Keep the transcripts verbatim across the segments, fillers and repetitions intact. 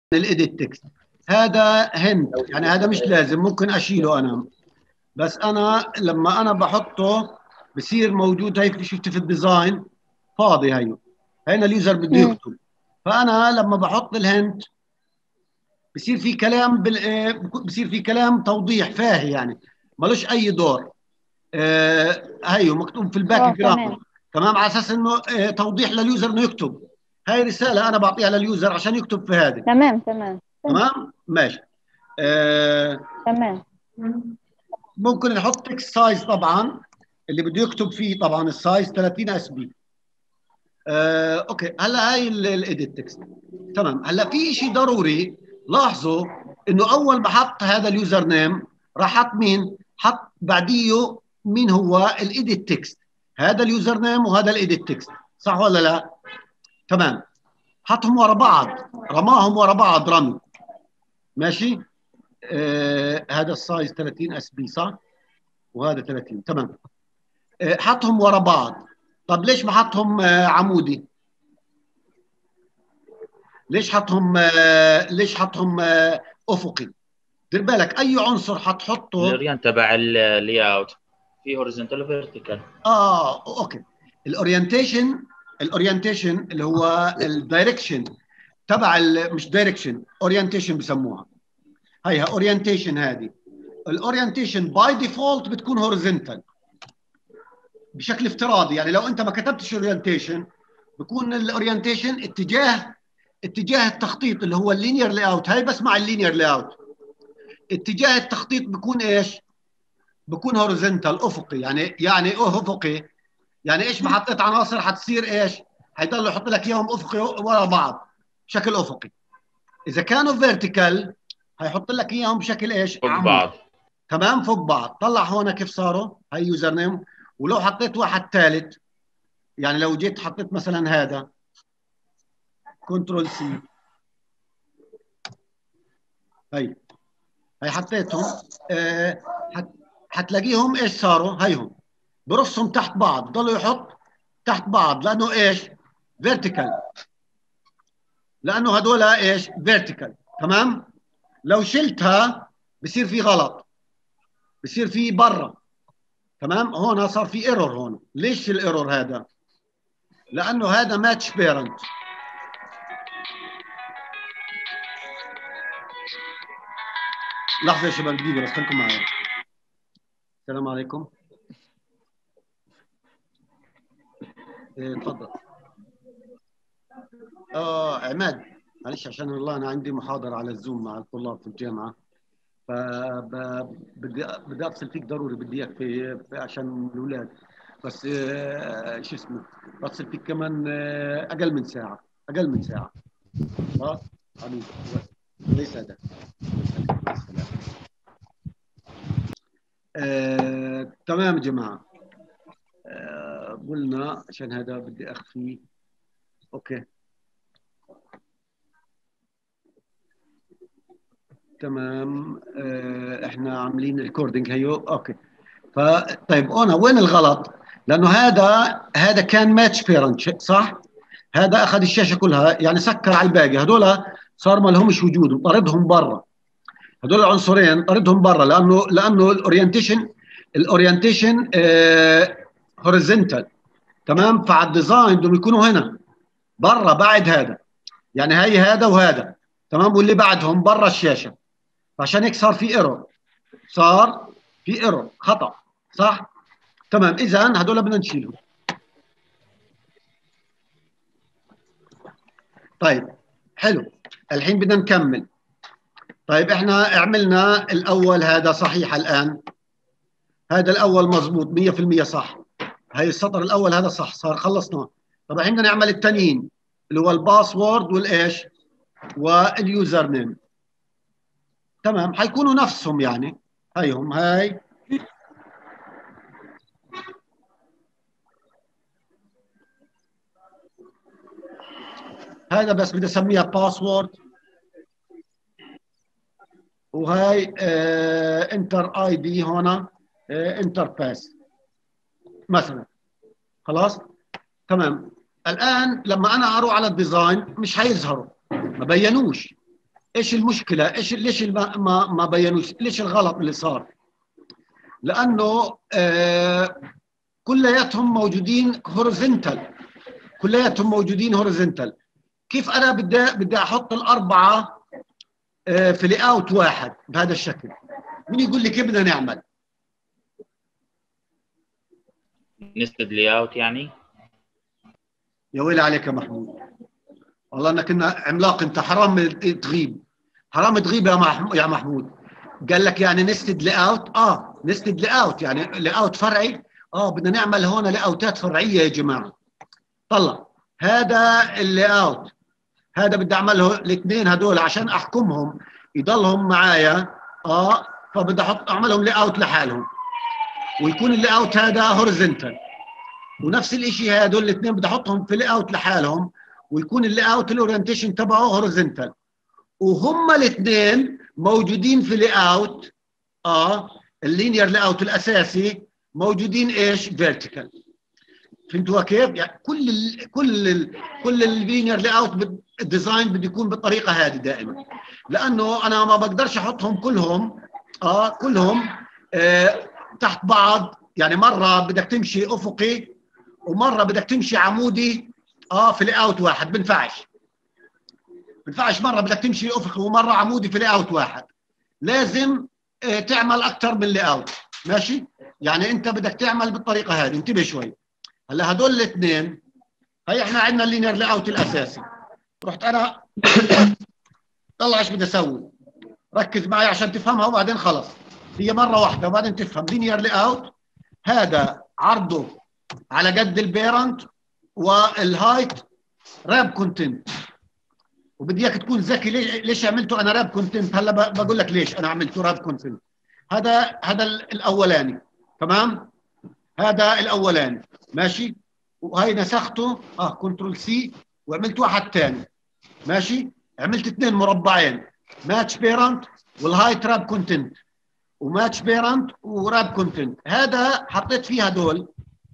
الايديت تكست هذا هند، يعني هذا مش لازم، ممكن اشيله انا، بس انا لما انا بحطه بصير موجود. هيك شفت في الديزاين فاضي، هيو هنا اليوزر بده مم. يكتب، فانا لما بحط الهند بصير في كلام بال... بصير في كلام توضيح فاهي، يعني ملوش اي دور. آه هيو مكتوب في الباك اه جراوند، تمام تمام، على اساس انه آه توضيح لليوزر انه يكتب. هاي رساله انا بعطيها لليوزر عشان يكتب في هذه. تمام تمام تمام تمام ماشي. آه تمام. ممكن نحط تكست سايز طبعا، اللي بده يكتب فيه طبعا السايز ثلاثين اس بي. آه، اوكي، هلا هاي الايديت تكست تمام. هلا في شيء ضروري، لاحظوا انه اول ما حط هذا اليوزر نيم راح حط مين؟ حط بعديه مين هو؟ الايديت تكست. هذا اليوزر نيم وهذا الايديت تكست، صح ولا لا؟ تمام، حطهم ورا بعض، رماهم ورا بعض رمي. ماشي. آه هذا السايز ثلاثين اس بي صح، وهذا ثلاثين، تمام. آه حطهم ورا بعض. طب ليش ما حطهم آه عمودي؟ ليش حطهم آه ليش حطهم آه افقي؟ دير بالك اي عنصر حتحطه. الاورينت تبع اللي اوت في هوريزونتال وفيرتيكال. اه اوكي. الاورينتيشن، الاورينتيشن اللي هو الدايركشن تبع ال- مش دايركشن، اورينتيشن بسموها. هيها اورينتيشن. هذه الاورينتيشن باي ديفولت بتكون هوريزونتال بشكل افتراضي. يعني لو انت ما كتبتش اورينتيشن بكون الاورينتيشن اتجاه اتجاه التخطيط اللي هو اللينير لاي اوت. هاي بس مع اللينير لاي اوت اتجاه التخطيط بكون ايش؟ بكون هوريزونتال، افقي. يعني يعني ايه افقي؟ يعني ايش ما حطيت عناصر حتصير ايش؟ حيضل يحط لك اياهم افقي ورا بعض بشكل افقي. اذا كانوا فيرتيكال هيحط لك اياهم بشكل ايش؟ فوق عمودي. بعض. تمام، فوق بعض. طلع هون كيف صاروا، هي يوزر نيم. ولو حطيت واحد ثالث، يعني لو جيت حطيت مثلا هذا كنترول سي، هي هي حطيتهم. آه حت حتلاقيهم ايش صاروا؟ هيهم برصهم تحت بعض، ضلوا يحط تحت بعض لانه ايش؟ فيرتيكال. لانه هذول ايش؟ فيرتيكال. تمام. لو شلتها بصير في غلط، بصير في برا. تمام. هون صار في ايرور. هون ليش الايرور هذا؟ لانه هذا ماتش بيرنت. لحظه يا شباب، دقيقه بس، خليكم معي. السلام عليكم. إيه، تفضل. اه عماد، معلش عشان والله انا عندي محاضره على الزوم مع الطلاب في الجامعه، فبدي بدي افصل فيك ضروري، بدي اياك في في- عشان الاولاد. بس آه شو اسمه، بفصل فيك كمان آه اقل من ساعه، اقل من ساعه. خلاص حبيبي، ليس هذا. مع السلامه. آه، تمام يا جماعه. آه قلنا عشان هذا بدي اخفيه. اوكي تمام. آه احنا عاملين ريكوردينج هيو. اوكي. فطيب هنا وين الغلط؟ لانه هذا هذا كان ماتش بيرنت صح؟ هذا اخذ الشاشه كلها، يعني سكر على الباقي. هذول صار ما لهمش وجود، طردهم برا. هذول العنصرين طردهم برا، لانه لانه الاورينتيشن الاورينتيشن آه هوريزونتال. تمام. فعلى الديزاين بدهم يكونوا هنا برا بعد هذا، يعني هي هذا وهذا. تمام. واللي بعدهم برا الشاشه. فعشان هيك صار في ايرور، صار في ايرور، خطا. صح. تمام. اذا هذول بدنا نشيلهم. طيب حلو. الحين بدنا نكمل. طيب احنا عملنا الاول، هذا صحيح الان. هذا الاول مضبوط مية بالمية صح. هي السطر الاول هذا صح، صار خلصناه. طب الحين بدنا نعمل الثانيين اللي هو الباسورد والايش؟ واليوزر نيم. تمام، حيكونوا نفسهم يعني. هيهم هاي. هذا بس بدي اسميها باسورد، وهاي آه انتر اي دي هنا آه انتر باس مثلا. خلاص تمام. الان لما انا اروح على الديزاين مش هيظهروا، ما بينوش. ايش المشكله؟ ايش ليش ما ما, ما بينوش؟ ليش الغلط اللي صار؟ لانه آه كلياتهم موجودين هوريزونتال، كلياتهم موجودين هوريزونتال. كيف انا بدي بدي احط الاربعه آه في لي اوت واحد بهذا الشكل؟ مين يقول لي كيف بدنا نعمل؟ نستد لي اوت يعني. يا ويلي عليك يا محمود، والله انك كنا عملاق انت، حرام تغيب، حرام تغيب يا محمود يا محمود. قال لك يعني نستد لي اوت، اه نستد لي اوت يعني لي اوت فرعي، اه بدنا نعمل هون لي اوتات فرعيه يا جماعه. طلع هذا اللي اوت، هذا بدي اعمله الاثنين هدول عشان احكمهم يضلهم معايا، اه فبدي احط اعملهم لي اوت لحالهم، ويكون اللي اوت هذا هوريزونتال. ونفس الشيء هدول الاثنين بدي احطهم في اللي اوت لحالهم، ويكون اللي اوت الاورينتيشن تبعه هوريزونتال، وهم الاثنين موجودين في اللي اوت اه اللينير لي اوت الاساسي موجودين ايش؟ فيرتيكال. فهمتوا كيف؟ يعني كل ال كل ال كل اللينير لي اوت الديزاين بده يكون بالطريقه هذه دائما، لانه انا ما بقدرش احطهم كلهم اه كلهم آه تحت بعض. يعني مره بدك تمشي افقي ومره بدك تمشي عمودي اه في لي اوت واحد، بنفعش بنفعش مره بدك تمشي افقي ومره عمودي في لي اوت واحد. لازم آه تعمل اكثر من لي اوت، ماشي؟ يعني انت بدك تعمل بالطريقه هذه. انتبه شوي. هلا هدول الاثنين، هي احنا عندنا اللينير لي اوت الاساسي. رحت انا طلع ايش بدي اسوي، ركز معي عشان تفهمها وبعدين خلص. هي مره واحده وبعدين تفهم. لينير لي اوت هذا عرضه على قد البيرنت والهايت راب كونتنت. وبدي اياك تكون ذكي. ليش ليش عملته انا راب كونتنت؟ هلا بقول لك ليش انا عملته راب كونتنت. هذا هذا الاولاني، تمام؟ هذا الاولاني ماشي، وهي نسخته اه كنترول سي وعملت واحد ثاني، ماشي؟ عملت اثنين مربعين، ماتش بيرنت والهايت راب كونتنت، وماتش بيرنت وراب كونتنت. هذا حطيت فيه هدول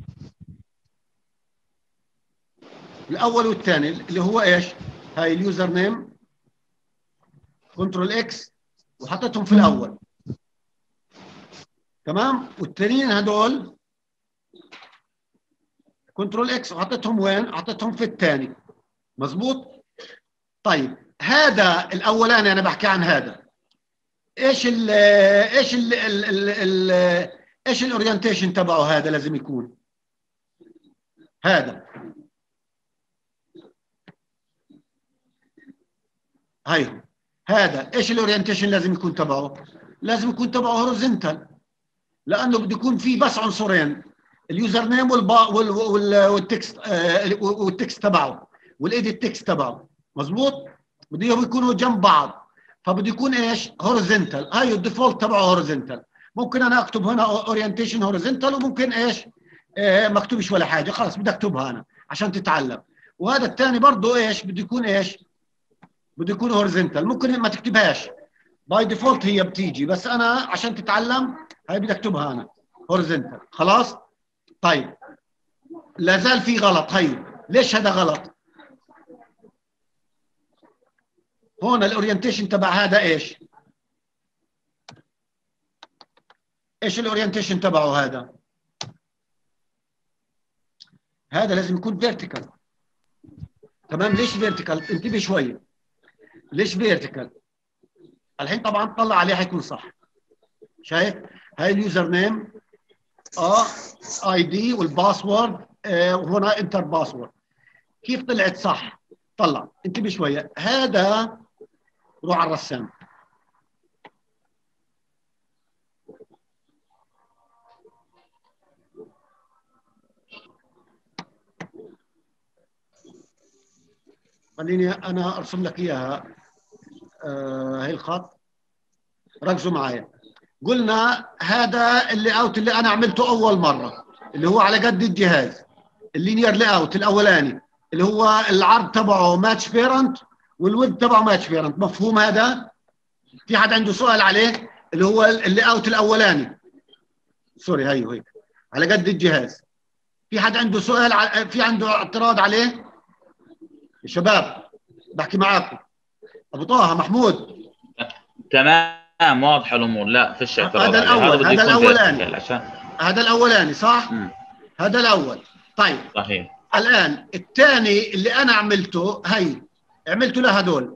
الاول والثاني اللي هو ايش؟ هاي اليوزر نيم كنترول اكس وحطيتهم في الاول، تمام؟ والثانيين هدول كنترول اكس وحطيتهم وين؟ حطيتهم في الثاني، مظبوط؟ طيب هذا الاولاني انا بحكي عن هذا، ايش ال ايش ال ال ال ال ايش الاورينتيشن تبعه؟ هذا لازم يكون هذا هاي هذا ايش الاورينتيشن لازم يكون تبعه؟ لازم يكون تبعه هوريزونتال، لانه بده يكون في بس عنصرين، اليوزر نيم والبا والتكست والتكست تبعه والايديت تكست تبعه، مظبوط؟ بدهم يكونوا جنب بعض، فبده يكون ايش؟ هوريزونتال. هاي الديفولت تبعه هوريزونتال. ممكن انا اكتب هنا اورينتيشن هوريزونتال وممكن ايش؟ آه ما اكتبش ولا حاجه، خلص بدي اكتبها انا عشان تتعلم. وهذا الثاني برضه ايش؟ بده يكون ايش؟ بده يكون هوريزونتال. ممكن ما تكتبهاش باي ديفولت، هي بتيجي، بس انا عشان تتعلم هاي بدي اكتبها انا هوريزونتال. خلاص؟ طيب لا زال في غلط. هي ليش هذا غلط؟ هون الاورينتيشن تبع هذا ايش؟ ايش الاورينتيشن تبعه هذا؟ هذا لازم يكون فيرتيكال، تمام؟ ليش فيرتيكال؟ انتبه شويه. ليش فيرتيكال؟ الحين طبعا طلع عليه حيكون صح. شايف؟ هاي اليوزر نيم اه اي دي والباسورد آه وهنا انتر باسورد. كيف طلعت صح؟ طلع. انتبه شويه. هذا روح على الرسام. خليني انا ارسم لك اياها. آه هي الخط، ركزوا معايا. قلنا هذا اللي اوت اللي انا عملته اول مره اللي هو على قد الجهاز، اللينير لي اوت الاولاني اللي هو العرض تبعه ماتش بيرنت والويد تبعه ماتش بيرنت. مفهوم هذا؟ في حد عنده سؤال عليه؟ اللي هو اللي اوت الاولاني، سوري هيو هيك على قد الجهاز. في حد عنده سؤال ع... في عنده اعتراض عليه؟ يا شباب بحكي معاكم. ابو طه محمود. تمام واضحه الامور، لا فيش اعتراض هذا عليه. هذا الاول، بده هذا يكون الاولاني، فيرتيكال عشان هذا الاولاني صح. مم. هذا الاول. طيب صحيح. الان الثاني اللي انا عملته، هي عملته لهدول،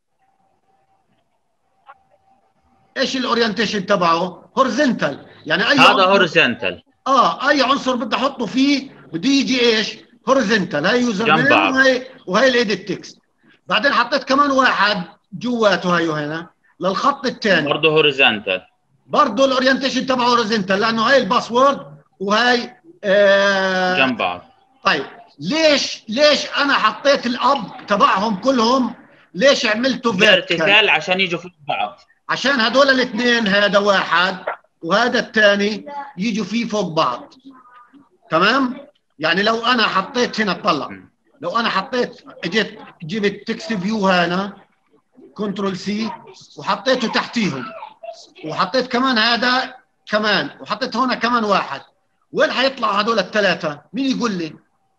ايش الاورينتيشن تبعه؟ هورزنتال، يعني اي هذا عنصر، هوريزونتال اه اي عنصر بدي احطه فيه بده يجي ايش؟ هورزنتال. هاي يوزر جنب نيم، بعض. وهي وهي الايديت تكست. بعدين حطيت كمان واحد جواته هيو هنا للخط الثاني، برضه هوريزونتال، برضه الاورينتيشن تبعه هورزنتال، لانه هاي الباسورد وهي آه. جنب بعض. طيب ليش ليش انا حطيت الاب تبعهم كلهم؟ ليش عملته فيرتيكال؟ فيرتيكال عشان يجوا فوق بعض. عشان هدول الاثنين، هذا واحد وهذا الثاني، يجوا فيه فوق بعض. تمام؟ يعني لو انا حطيت هنا، اطلع، لو انا حطيت، اجيت جبت تكست فيو هنا، كنترول سي، وحطيته تحتيهم، وحطيت كمان هذا كمان، وحطيت هنا كمان واحد، وين حيطلعوا هدول الثلاثه؟ مين يقول لي؟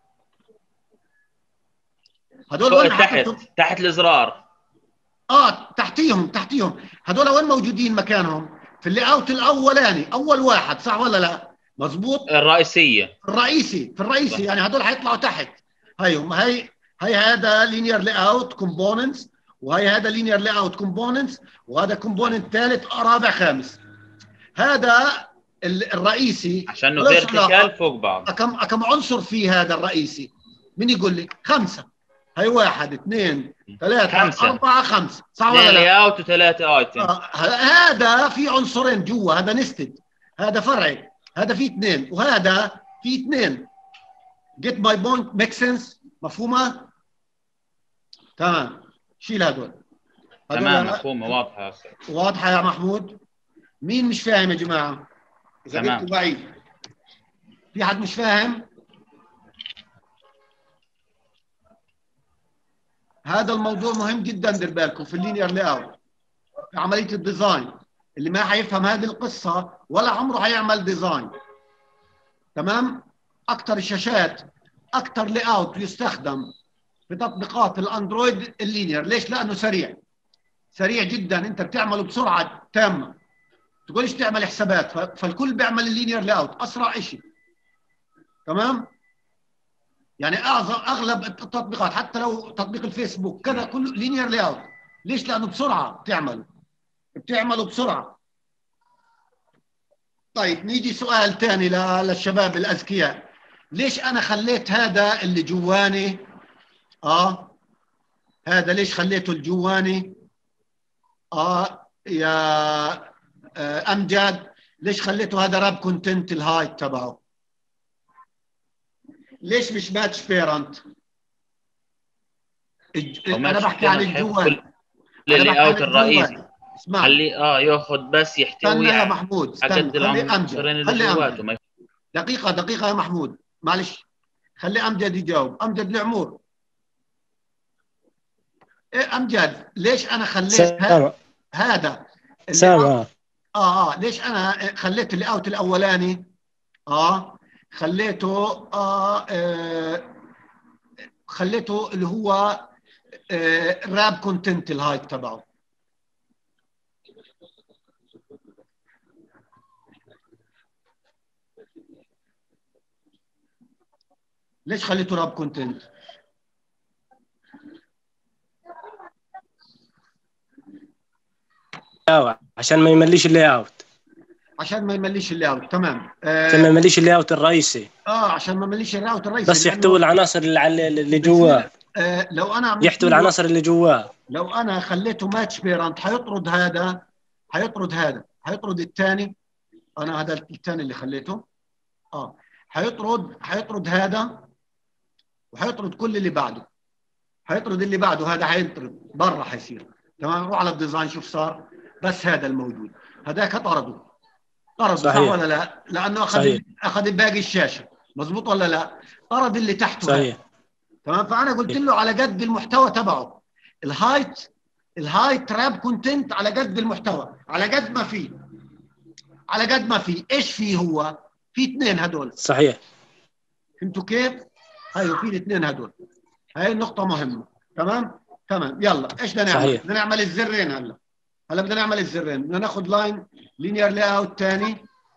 هدول وين تحت حطيتهم؟ تحت الازرار. اه تحتيهم، تحتيهم. هدول وين موجودين مكانهم؟ في اللي اوت الاولاني، اول واحد، صح ولا لا؟ مزبوط. الرئيسيه. الرئيسي، في الرئيسي صح. يعني هدول حيطلعوا تحت. هيهم، هي هي هذا لينير لاي اوت كومبوننتس، وهي هذا لينير لاي اوت كومبوننتس، وهذا كومبوننت ثالث رابع خامس. هذا الرئيسي عشانه ليش علاقه؟ فيرتيكال فوق بعض. كم كم عنصر في هذا الرئيسي؟ مين يقول لي؟ خمسه. هي واحد اثنين ثلاثة خمسة. أربعة خمسة، صح ولا اثنين لا؟ لي اوت وثلاثة ايتم. آه هذا في عنصرين جوا، هذا نستد، هذا فرعي، هذا في اثنين وهذا في اثنين. get my point make sense؟ مفهومة؟ تمام. شيل هدول. تمام مفهومة واضحة. واضحة يا محمود؟ مين مش فاهم يا جماعة؟ إذا تمام. قلت بعيد، في حد مش فاهم؟ هذا الموضوع مهم جدا، دير بالكم في اللينير لاي اوت، في عملية الديزاين. اللي ما حيفهم هذه القصة ولا عمره حيعمل ديزاين. تمام؟ أكثر الشاشات، أكثر لاي اوت يستخدم في تطبيقات الاندرويد اللينير. ليش؟ لأنه سريع، سريع جدا، أنت بتعمله بسرعة تامة، تقولش تعمل حسابات، فالكل بيعمل اللينير لاي اوت أسرع شيء. تمام؟ يعني اعظم اغلب التطبيقات، حتى لو تطبيق الفيسبوك كذا، كله لينير لاي اوت. ليش؟ لانه بسرعه بتعمله، بتعمله بسرعه. طيب نيجي سؤال ثاني للشباب الاذكياء. ليش انا خليت هذا اللي جواني، اه هذا ليش خليته الجواني؟ اه يا آه امجد، ليش خليته هذا راب كونتنت الهايت تبعه؟ ليش مش ماتش بيرنت؟ انا بحكي عن الجوال، اللي اوت الرئيسي. اسمع، خليه اه ياخذ بس يحتوي استنى يا محمود، استنى، خلي امجد، خلي امجد ما... دقيقه دقيقه يا محمود، معلش، خلي امجد يجاوب. امجد العمور، ايه امجد، ليش انا خليت ها... هذا سامع اه اه ليش انا خليت اللي اوت الاولاني اه خليته اه, آه خليته اللي هو آه راب كونتنت الهايت تبعه؟ ليش خليته راب كونتنت؟ عشان ما يمليش اللاي اوت. عشان ما يمليش اللاي اوت، تمام. آه عشان ما يمليش اللاي اوت الرئيسي. اه عشان ما يمليش اللاي اوت الرئيسي، بس يحتوي العناصر اللي على اللي جواه. آه لو انا يحتوي العناصر اللي جواه. لو انا خليته ماتش بيرنت حيطرد هذا، حيطرد هذا، حيطرد الثاني. انا هذا الثاني اللي خليته اه حيطرد حيطرد هذا، وحيطرد كل اللي بعده، حيطرد اللي بعده، هذا حيطرد برا حيصير. تمام. روح على الديزاين شوف صار، بس هذا الموجود، هذاك طرده، طرده صح ولا لا؟ لانه اخذ صحيح. اخذ باقي الشاشه، مزبوط ولا لا؟ طرد اللي تحته صحيح. تمام. فانا قلت له على قد المحتوى تبعه، الهايت الهايت راب كونتنت على قد المحتوى، على قد ما فيه، على قد ما فيه. ايش فيه هو؟ في اثنين هدول صحيح. فهمتوا كيف؟ هاي في الاثنين هدول، هاي النقطة مهمة. تمام. تمام يلا ايش بدنا نعمل؟ صحيح. بدنا نعمل الزرين هلا هلا بدنا نعمل الزرين، بدنا ناخذ لاين لينير لاي اوت ثاني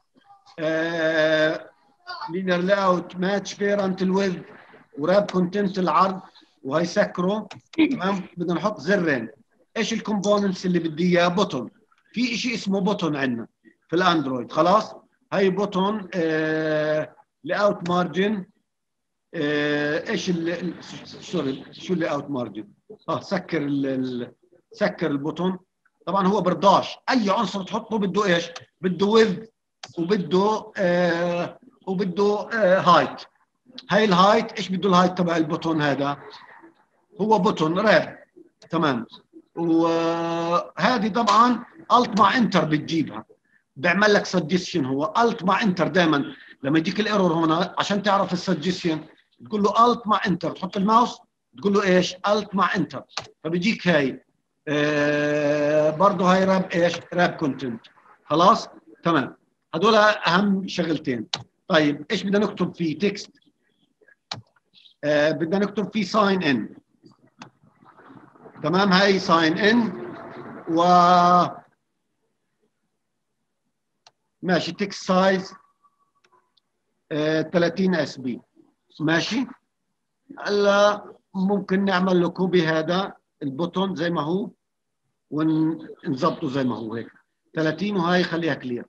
لينير لاي اوت ماتش بيرنت الويب وراب كونتنت العرض وهيسكره. تمام بدنا نحط زرين. ايش الكومبوننتس اللي بدي اياه؟ بوتون. في شيء اسمه بوتون عندنا في الاندرويد خلاص. هي بوتون آه لاي اوت مارجن. آه ايش ال سوري شو اللي اوت مارجن؟ اه سكر ال سكر البوتون. طبعا هو برضاش اي عنصر تحطه بده ايش؟ بده ويب وبده آه وبده آه هايت. هاي الهايت ايش بده الهايت تبع البوتون هذا؟ هو بوتون راب. تمام. وهذه طبعا الت مع انتر بتجيبها بيعمل لك سجستشن. هو الت مع انتر دائما لما يجيك الايرور هنا عشان تعرف السجستشن تقول له الت مع انتر، تحط الماوس تقول له ايش؟ الت مع انتر فبيجيك هاي آه برضه هاي راب ايش؟ راب كونتنت. خلاص تمام. هذول اهم شغلتين. طيب ايش بدنا نكتب فيه؟ تكست. آه بدنا نكتب فيه ساين ان. تمام هاي ساين ان و ماشي تكست سايز آه ثلاثين اس بي ماشي. هلا ممكن نعمل له كوبي هذا البوتون زي ما هو ونظبطه زي ما هو هيك ثلاثين وهاي خليها كلير.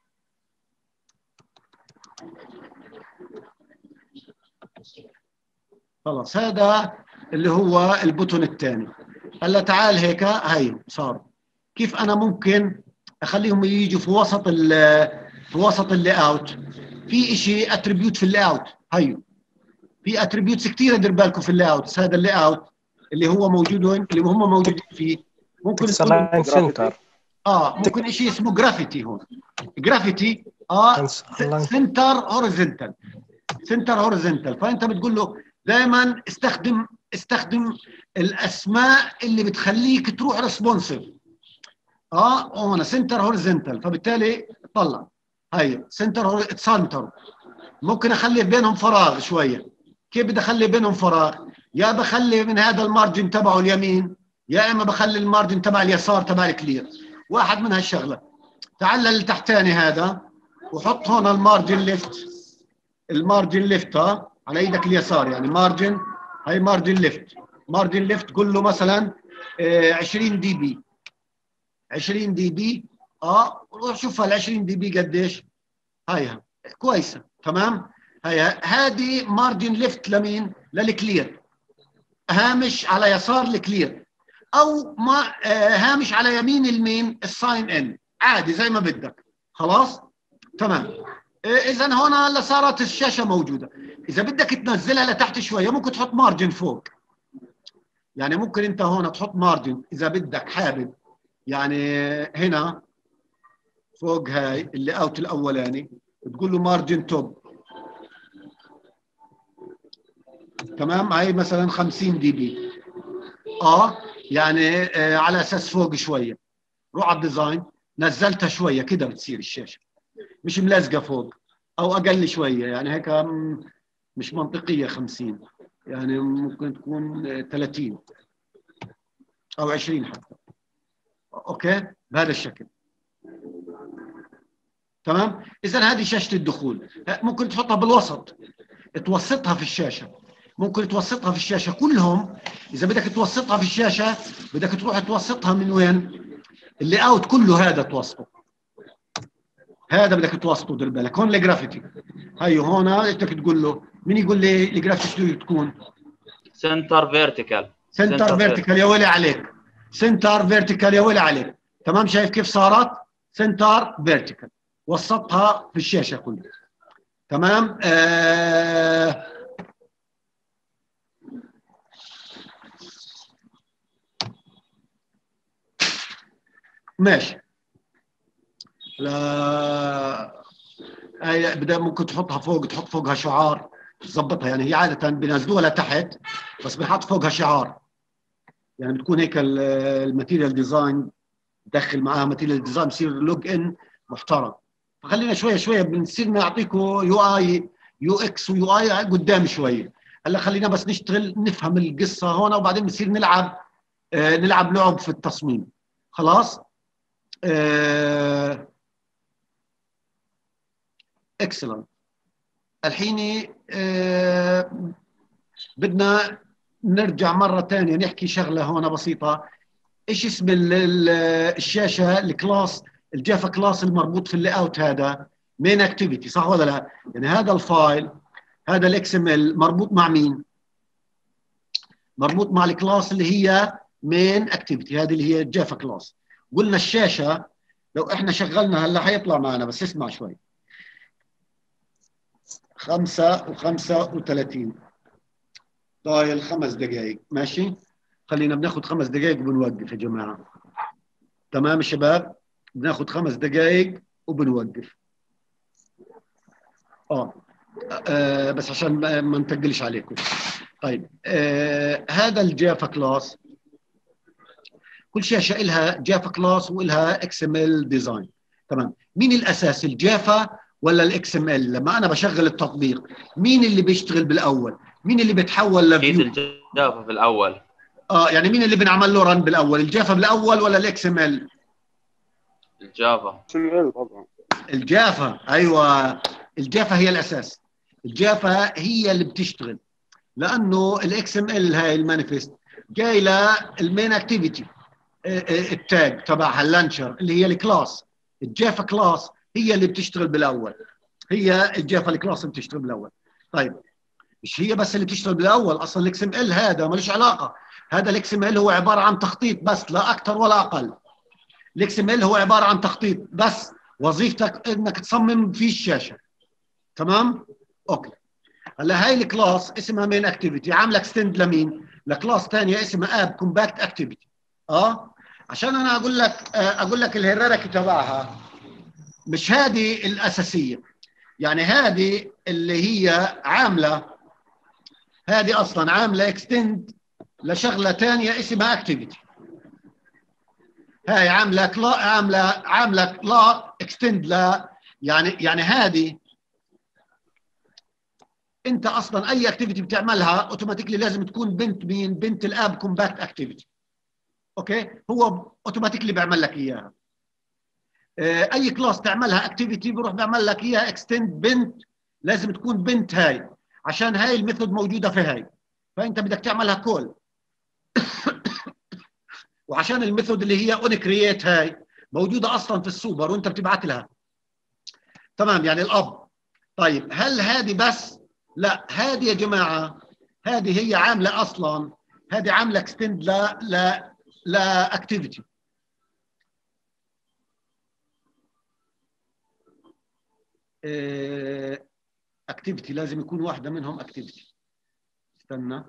خلاص هذا اللي هو البوتون الثاني. هلا تعال هيك هاي صار. كيف انا ممكن اخليهم يجوا في وسط ال في وسط اللي اوت؟ في شيء اتريبيوت في اللي اوت. هيو في اتريبيوتس كثيره دير بالكم في اللي اوت. هذا اللي اوت اللي هو موجود وين؟ اللي هم موجودين فيه ممكن تكون سنتر. اه ممكن شيء اسمه جرافيتي. هون جرافيتي اه سنتر هوريزونتال. سنتر هوريزونتال. فانت بتقول له دائما استخدم استخدم الاسماء اللي بتخليك تروح ريسبونسيف. اه هون سنتر هوريزونتال فبالتالي طلع هي سنتر سنتر. ممكن اخلي بينهم فراغ شويه. كيف بدي اخلي بينهم فراغ؟ يا بخلي من هذا المارجن تبعه اليمين يا اما بخلي المارجن تبع اليسار تبع الكلير. واحد من هالشغله. تعال للتحتاني هذا وحط هون المارجن ليفت. المارجن ليفت ها على ايدك اليسار يعني مارجن. هي مارجن ليفت. مارجن ليفت قول له مثلا آه عشرين دي بي. عشرين دي بي اه روح شوف هال عشرين دي بي قديش. هيها كويسه تمام. هيها هذه مارجن ليفت لمين؟ للكلير. هامش على يسار الكلير او ما آه هامش على يمين المين؟ الساين ان. عادي زي ما بدك. خلاص تمام. آه اذا هون هلا صارت الشاشه موجوده. اذا بدك تنزلها لتحت شويه ممكن تحط مارجن فوق. يعني ممكن انت هون تحط مارجن اذا بدك حابب. يعني هنا فوق هاي اللي اوت الاولاني تقول له مارجن توب. تمام. هاي مثلا خمسين دي بي اه يعني آه على اساس فوق شويه. روح على الديزاين نزلتها شويه كده بتصير الشاشه مش ملازقه فوق او اقل شويه. يعني هيك مش منطقيه خمسين. يعني ممكن تكون ثلاثين او عشرين حتى. اوكي بهذا الشكل. تمام. اذا هذه شاشه الدخول. ممكن تحطها بالوسط توسطها في الشاشه. ممكن توسطها في الشاشه كلهم. اذا بدك توسطها في الشاشه بدك تروح توسطها من وين؟ اللي اوت كله هذا توسطه. هذا بدك توسطه. دير بالك هون الجرافيتي. هي هون بدك تقول له مين يقول لي الجرافيتي شو تكون؟ سنتر فيرتيكال. سنتر فيرتيكال يا ولي عليك. سنتر فيرتيكال يا ولي عليك. تمام. شايف كيف صارت؟ سنتر فيرتيكال. وسطها في الشاشه كلها. تمام. آه ماشي. لا هي بدأ ممكن تحطها فوق. تحط فوقها شعار تظبطها. يعني هي عاده بينزلوها لتحت بس بنحط فوقها شعار. يعني بتكون هيك الماتيريال ديزاين دخل معاها ماتيريال ديزاين بصير لوج ان محترم. فخلينا شويه شويه بنصير نعطيكم يو اي يو اكس ويو اي قدام شويه. هلا خلينا بس نشتغل نفهم القصه هون وبعدين بنصير نلعب آه نلعب لعب في التصميم. خلاص. اكسلنت. الحين آه بدنا نرجع مرة ثانية نحكي شغلة هون بسيطة. ايش اسم الشاشة الكلاس الجافا كلاس المربوط في اللي اوت؟ هذا مين اكتيفيتي، صح ولا لا؟ يعني هذا الفايل، هذا الاكس ام ال مربوط مع مين؟ مربوط مع الكلاس اللي هي مين اكتيفيتي، هذه اللي هي الجافا كلاس. قلنا الشاشة لو احنا شغلنا هلا حيطلع معنا، بس اسمع شوي. خمسة وخمسة وثلاثين طايل خمس دقائق، ماشي؟ خلينا بناخذ خمس دقائق وبنوقف يا جماعة. تمام الشباب؟ بناخذ خمس دقائق وبنوقف. اه, آه بس عشان ما ما نتقلش عليكم. طيب آه هذا الجافا كلاس، كل شاشة لها جافا كلاس ولها اكس ام ال ديزاين. تمام. مين الاساس، الجافا ولا الاكس ام ال؟ لما انا بشغل التطبيق مين اللي بيشتغل بالاول؟ مين اللي بيتحول اكيد لفيو؟ الجافا في الاول. اه يعني مين اللي بنعمل له رن بالاول، الجافا بالاول ولا الاكس ام ال؟ الجافا. سمعوا طبعا. الجافا، ايوه. الجافا هي الاساس، الجافا هي اللي بتشتغل، لانه الاكس ام ال هاي المانيفست جاي للمين اكتيفيتي، التاج تبعها اللانشر اللي هي الكلاس. الجافا كلاس هي اللي بتشتغل بالاول، هي الجافا الكلاس اللي بتشتغل بالاول. طيب مش هي بس اللي بتشتغل بالاول، اصلا الاكس ام ال هذا ملوش علاقه. هذا الاكس ام ال هو عباره عن تخطيط بس، لا اكثر ولا اقل. الاكس ام ال هو عباره عن تخطيط بس، وظيفتك انك تصمم في الشاشه. تمام؟ اوكي. هلا هاي الكلاس اسمها مين اكتيفيتي، عامله اكستند لمين؟ لكلاس ثانيه اسمها اب كومباكت اكتيفيتي. اه عشان انا اقول لك آه اقول لك الهيراركي تبعها، مش هذه الاساسيه. يعني هذه اللي هي عامله، هذه اصلا عامله اكستند لشغله ثانيه اسمها اكتيفيتي. هاي عامله كلا عامله عامله كلا اكستند ل يعني يعني هذه انت اصلا اي اكتيفيتي بتعملها اوتوماتيكلي لازم تكون بنت مين؟ بنت الاب كومباكت اكتيفيتي. اوكي، هو اوتوماتيكلي بيعمل لك اياها. اه اي كلاس تعملها اكتيفيتي بروح بيعمل لك اياها اكستند بنت، لازم تكون بنت هاي، عشان هاي الميثود موجوده في هاي، فانت بدك تعملها كول. وعشان الميثود اللي هي اون كرييت هاي موجوده اصلا في السوبر وانت بتبعت لها. تمام، يعني الاب. طيب هل هذه بس؟ لا، هذه يا جماعه هذه هي عامله اصلا، هذه عامله اكستند ل ل لاكتيفيتي. اكتيفيتي لازم يكون واحده منهم اكتيفيتي. استنى،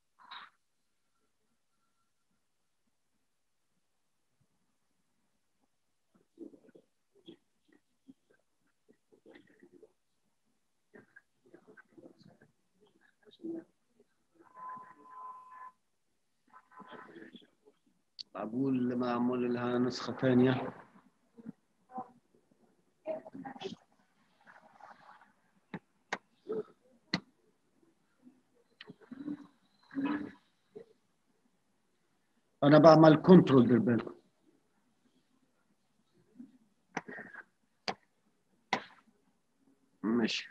اقول معمول لها نسخه ثانيه. انا بعمل كنترول دير بالكم. ماشي.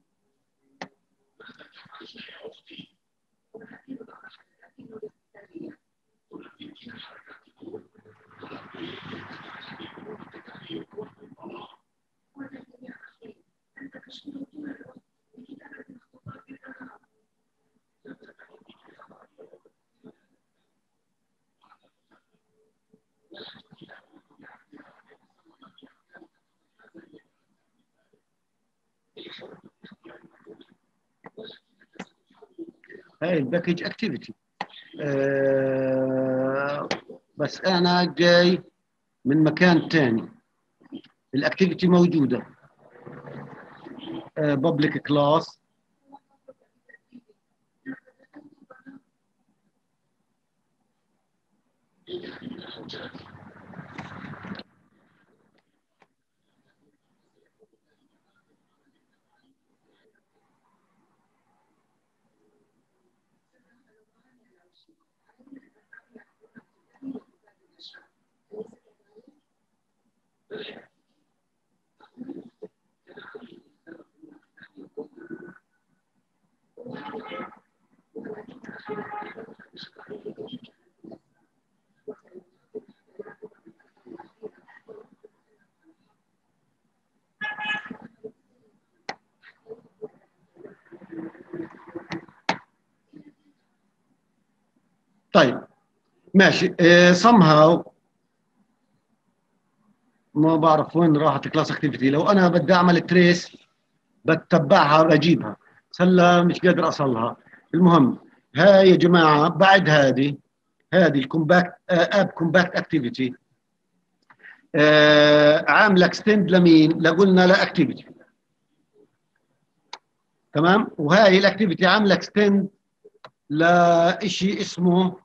هاي الباكج اكتيفيتي. أه بس انا جاي من مكان ثاني. الاكتيفيتي موجوده بابليك كلاس. طيب ماشي. uh, somehow ما بعرف وين راحت الكلاس اكتيفيتي. لو انا بدي اعمل تريس بتتبعها بجيبها، هلا مش قادر اصلها. المهم هاي يا جماعه بعد هذه هذه الكومباكت اب كومباكت اكتيفيتي عامله اكستند لمين؟ لقلنا لاكتيفيتي، تمام. وهاي الاكتيفيتي عامله اكستند لشيء اسمه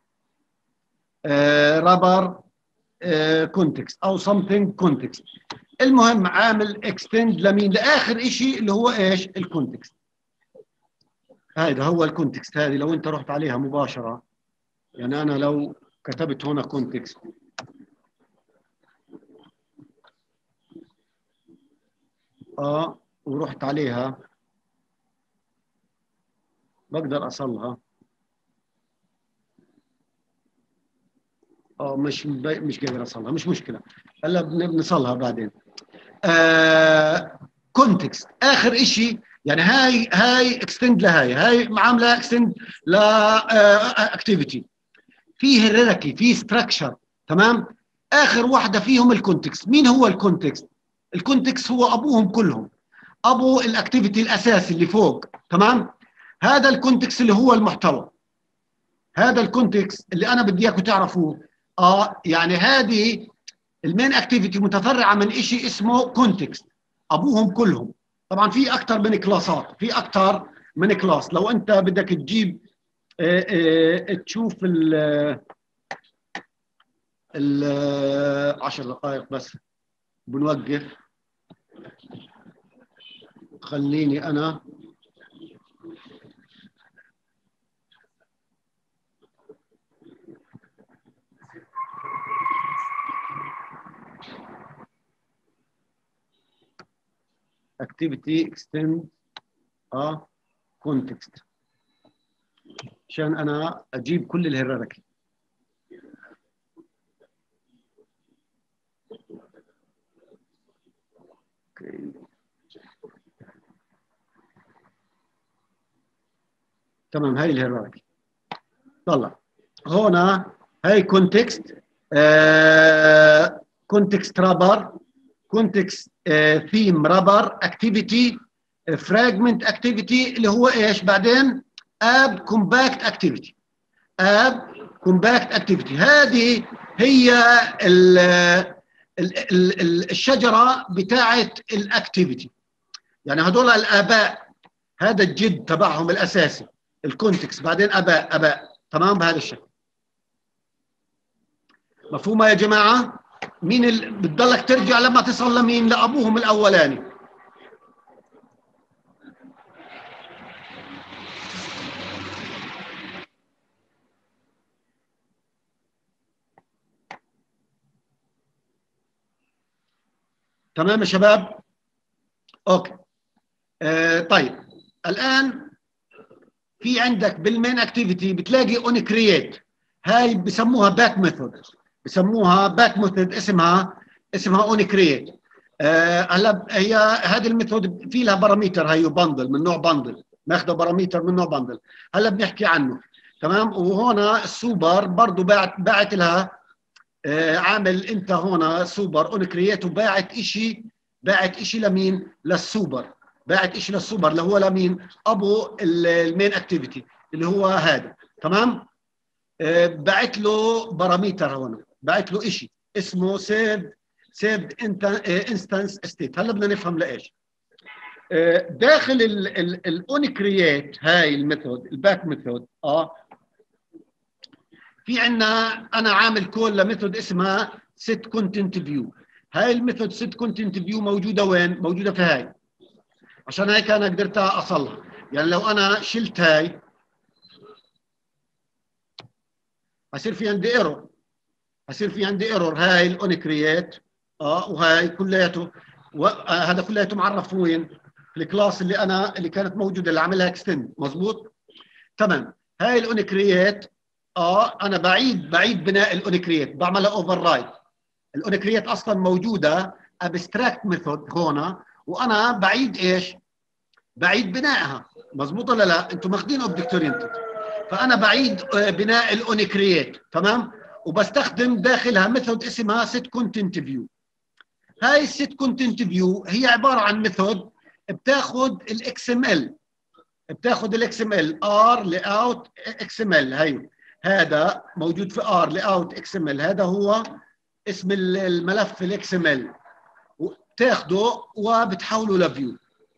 رابر كونتكست او something كونتكست. المهم عامل اكستند لمين؟ لاخر شيء اللي هو ايش؟ الكونتكست. هذا هو الكونتكست. هذه لو انت رحت عليها مباشره، يعني انا لو كتبت هنا كونتكست اه ورحت عليها بقدر اصلها. اه مش مش قادر اصلها، مش مشكله، هلا بنصلها بعدين. آه كونتكست اخر شيء، يعني هاي هاي اكستند لهاي، هاي عامله اكستند ل اكتيفيتي في هيراركي في ستراكشر، تمام. اخر واحده فيهم الكونتكست. مين هو الكونتكست؟ الكونتكست هو ابوهم كلهم، ابو الاكتيفيتي الاساسي اللي فوق، تمام. هذا الكونتكست اللي هو المحتوى، هذا الكونتكست اللي انا بدي اياكم تعرفوه. اه يعني هذه المين اكتيفيتي متفرعه من شيء اسمه كونتكست، ابوهم كلهم. طبعا في اكثر من كلاسات، في اكثر من كلاس. لو انت بدك تجيب اه اه تشوف ال ال عشر دقائق بس بنوقف. خليني انا activity extend اه context عشان انا اجيب كل الهيراركي. اوكي تمام. هاي الهيراركي طلع هنا. هاي كونتكست آه كونتكست رابر، كونتكست ثيم رابر، اكتيفيتي فراجمنت اكتيفيتي اللي هو ايش بعدين؟ اب كومباكت اكتيفيتي. اب كومباكت اكتيفيتي هذه هي ال ال ال الشجره بتاعه الاكتيفيتي. يعني هذول الاباء، هذا الجد تبعهم الاساسي الكونتكست، بعدين اباء اباء، تمام. بهذا الشكل مفهومه يا جماعه؟ مين اللي بتضلك ترجع لما تصل لمين؟ لابوهم الاولاني. تمام يا شباب؟ اوكي. آه طيب الان في عندك بالمين اكتيفيتي بتلاقي اون كرييت، هاي بسموها باك ميثود، بسموها باك ميثود، اسمها اسمها اون كرييت. هلا هي هذه الميثود في لها باراميتر، هي باندل من نوع باندل، ماخذه باراميتر من نوع باندل، هلا بنحكي عنه، تمام. وهنا السوبر برضه باعت باعت لها آه عامل انت هنا سوبر اون كرييت، وباعت شيء باعت شيء لمين؟ للسوبر، باعت شيء للسوبر اللي هو لمين؟ ابو المين اكتيفيتي اللي هو هذا، تمام. آه باعت له باراميتر هنا، باعت له شيء اسمه سيف سيف انستنس ستيت. هلا بدنا نفهم لايش. آه داخل الاون كرييت هاي الميثود الباك ميثود اه في عندنا انا عامل كول لميثود اسمها set content view. هاي الميثود set content view موجوده وين؟ موجوده في هاي، عشان هيك انا قدرت اصلها. يعني لو انا شلت هاي هصير في عندي ايرور، هصير في عندي ايرور. هاي الاون كرييت اه وهاي كلياته هذا كلياته معرف وين؟ في الكلاس اللي انا اللي كانت موجوده اللي عاملها اكستند، مضبوط؟ تمام. هاي الاون كرييت اه انا بعيد بعيد بناء الاون كرييت، بعملها اوفر رايد. الاون كرييت اصلا موجوده ابستراكت ميثود هون، وانا بعيد ايش؟ بعيد بنائها. مضبوط ولا لا؟ انتم ماخذين اوبجكت اورينتد، فانا بعيد بناء الاون كرييت. تمام. وبستخدم داخلها ميثود اسمها set content view. هاي الست كونتنت فيو هي عباره عن ميثود بتاخذ الاكس ام ال، بتاخذ الاكس ام ال ار لاي اوت اكس ام ال. هي هذا موجود في ار لاي اوت اكس ام ال، هذا هو اسم الملف الاكس ام ال. بتاخذه وبتحوله لفيو،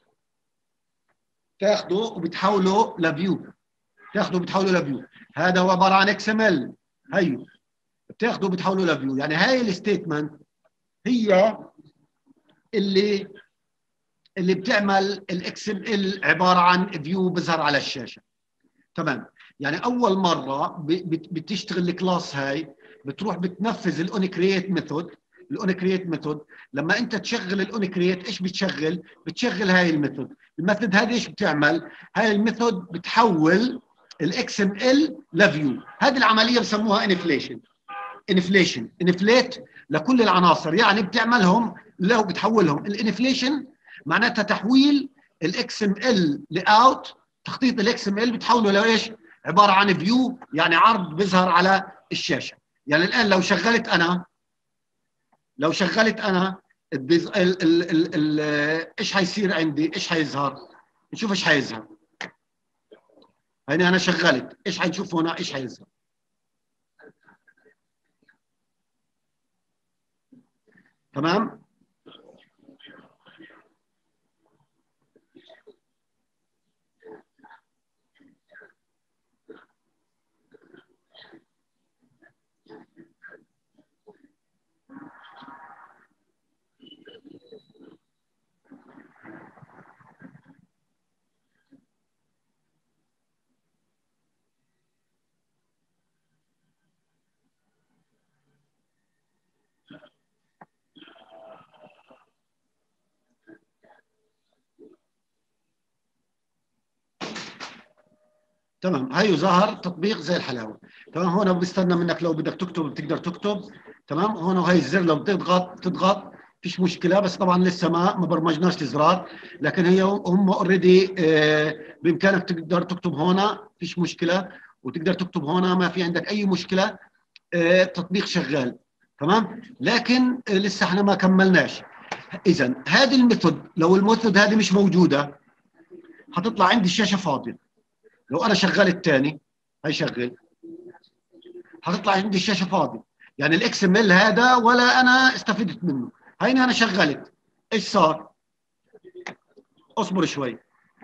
تاخذه وبتحوله لفيو، تاخذه وبتحوله لفيو. هذا هو عباره عن اكس ام ال، هي بتاخذه وبتحوله لفيو. يعني هاي الستيتمنت هي اللي اللي بتعمل الاكس ام ال عباره عن فيو بيظهر على الشاشه. تمام. يعني اول مره بتشتغل الكلاس هاي بتروح بتنفذ الاون كرييت ميثود. الاون كرييت ميثود لما انت تشغل الاون كرييت ايش بتشغل؟ بتشغل هاي الميثود. الميثود هذه ايش بتعمل؟ هاي الميثود بتحول الاكس ام ال لفيو. هذه العمليه بسموها انفليشن. انفليشن انفليت لكل العناصر، يعني بتعملهم لو بتحولهم. الانفليشن معناتها تحويل الاكس ام ال لاوت، تخطيط الاكس ام ال بتحوله لايش؟ عباره عن فيو، يعني عرض بيظهر على الشاشه. يعني الان لو شغلت انا لو شغلت انا ال ال ال ال ايش حيصير عندي؟ ايش حيظهر؟ نشوف ايش حيظهر. هيني انا شغلت، ايش حنشوف هنا؟ ايش حيظهر؟ تمام؟ تمام. هيو ظهر تطبيق زي الحلاوه. تمام. هون بستنى منك لو بدك تكتب بتقدر تكتب. تمام. هون وهي الزر لو بتضغط تضغط فيش مشكله، بس طبعا لسه ما ما برمجناش الزرار، لكن هي هم اوريدي آه بامكانك تقدر تكتب هون فيش مشكله، وتقدر تكتب هون ما في عندك اي مشكله. آه التطبيق شغال. تمام. لكن آه لسه احنا ما كملناش. اذا هذه الميثود لو الميثود هذه مش موجوده هتطلع عندي الشاشه فاضيه. لو انا شغلت ثاني هيشغل هتطلع عندي الشاشه فاضيه، يعني الاكس ام ال هذا ولا انا استفدت منه. هيني انا شغلت، ايش صار؟ اصبر شوي،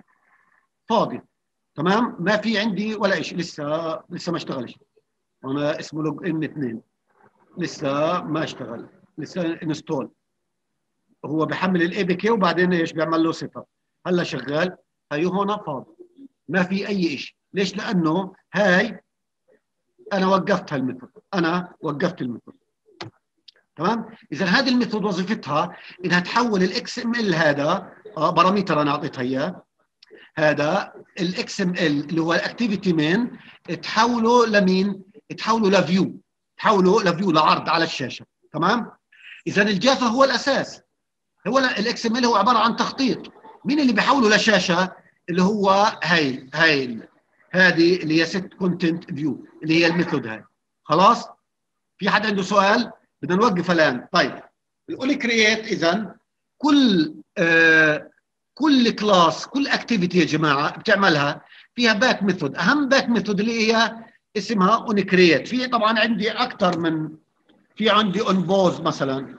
فاضي. تمام. ما في عندي ولا شيء، لسه لسه ما اشتغلش. انا اسمه لوج ان اثنين لسه ما اشتغل، لسه انستول. هو بحمل الاي بي كي وبعدين ايش بيعمل له سيت اب. هلا شغال. هي هون فاضي ما في اي شيء. ليش؟ لانه هاي انا وقفت هالميثود، انا وقفت الميثود. تمام. اذا هذه الميثود وظيفتها انها تحول الاكس ام ال هذا اه بارامتر انا اعطيتها اياه، هذا الاكس ام ال اللي هو الاكتيفيتي مين، تحوله لمين؟ تحوله لفيو، تحوله لفيو لعرض على الشاشه. تمام. اذا الجافا هو الاساس، هو الاكس ام ال هو عباره عن تخطيط. مين اللي بيحوله لشاشه؟ اللي هو هاي هاي هذه اللي هي set content view اللي هي الميثود هاي. خلاص؟ في حد عنده سؤال؟ بدنا نوقف الان. طيب الاون كرييت اذا كل آه كل كلاس كل اكتيفيتي يا جماعه بتعملها فيها باك ميثود. اهم باك ميثود اللي هي اسمها اون كرييت. في طبعا عندي اكثر من، في عندي اون بوز مثلا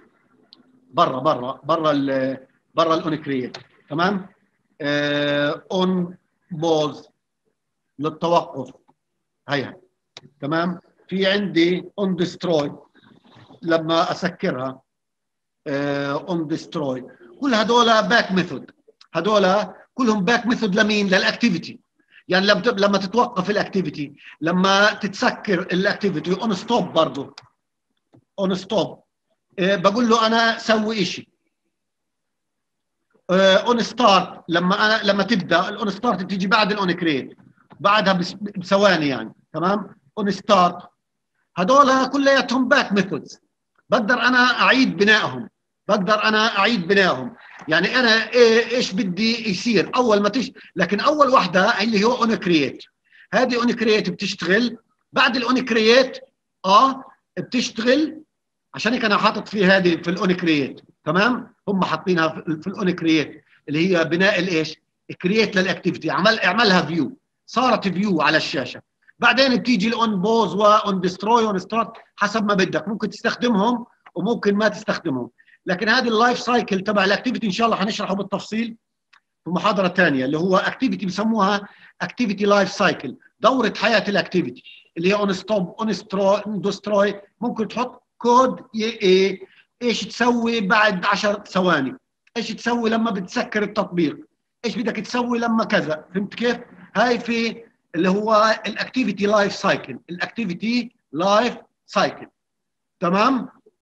برا برا برا ال برا الاون كرييت. تمام. اون بوز للتوقف، هيها. تمام. في عندي اون ديستروي لما اسكرها، اون ديستروي. كل هذول باك ميثود، هذول كلهم باك ميثود لمين؟ للاكتيفيتي. يعني لما لما تتوقف الاكتيفيتي، لما تتسكر الاكتيفيتي. اون ستوب برضه، اون ستوب بقول له انا سوي شيء. اون ستارت لما انا لما تبدا الاون ستارت تيجي بعد الاون كريت. بعدها بثواني يعني. تمام. اون ستارت. هدول كلياتهم باك ميثودز، بقدر انا اعيد بنائهم، بقدر انا اعيد بنائهم. يعني انا إيه ايش بدي يصير اول ما تش، لكن اول وحده اللي هو اون كرييت. هذه اون كرييت بتشتغل، بعد الاون كرييت اه بتشتغل. عشان هيك انا حاطط في هذه في الاون كرييت. تمام. هم حاطينها في الاون كرييت اللي هي بناء الايش؟ كرييت للاكتيفيتي. عمل اعملها فيو، صارت فيو على الشاشه. بعدين بتيجي الاون بوز واون ديستروي واون ستارت حسب ما بدك، ممكن تستخدمهم وممكن ما تستخدمهم. لكن هذه اللايف سايكل تبع الاكتيفيتي ان شاء الله حنشرحه بالتفصيل في محاضره ثانيه، اللي هو اكتيفيتي بسموها اكتيفيتي لايف سايكل، دوره حياه الاكتيفيتي اللي هي اون ستوب اون ديستروي. ممكن تحط كود ايه ايش تسوي بعد عشر ثواني، ايش تسوي لما بتسكر التطبيق، ايش بدك تسوي لما كذا. فهمت كيف؟ هاي في اللي هو الاكتيفيتي لايف سايكل، الاكتيفيتي لايف سايكل. تمام.